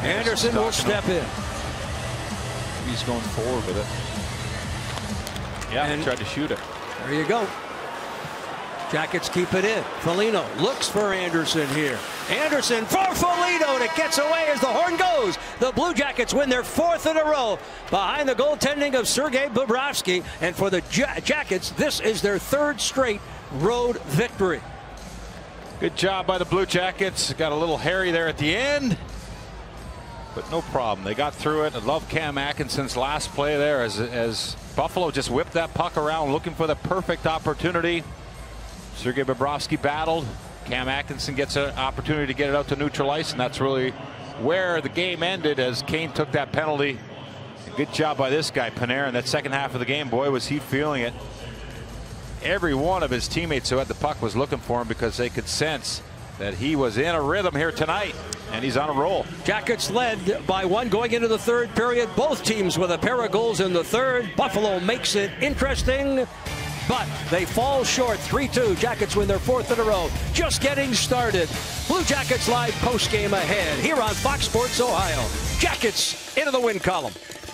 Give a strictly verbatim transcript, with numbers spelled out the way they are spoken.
Anderson will step in. He's going forward with it. Yeah, and he tried to shoot it. There you go. Jackets keep it in. Foligno looks for Anderson here. Anderson for Foligno, and it gets away as the horn goes. The Blue Jackets win their fourth in a row behind the goaltending of Sergei Bobrovsky. And for the ja Jackets, this is their third straight road victory. Good job by the Blue Jackets. Got a little hairy there at the end, but no problem. They got through it. I love Cam Atkinson's last play there as, as Buffalo just whipped that puck around looking for the perfect opportunity. Sergei Bobrovsky battled. Cam Atkinson gets an opportunity to get it out to neutral ice, and that's really where the game ended as Kane took that penalty. Good job by this guy, Panarin. That second half of the game, boy, was he feeling it. Every one of his teammates who had the puck was looking for him because they could sense that he was in a rhythm here tonight, and he's on a roll. Jackets led by one going into the third period. Both teams with a pair of goals in the third. Buffalo makes it interesting, but they fall short. three two. Jackets win their fourth in a row. Just getting started. Blue Jackets live post-game ahead here on Fox Sports Ohio. Jackets into the win column.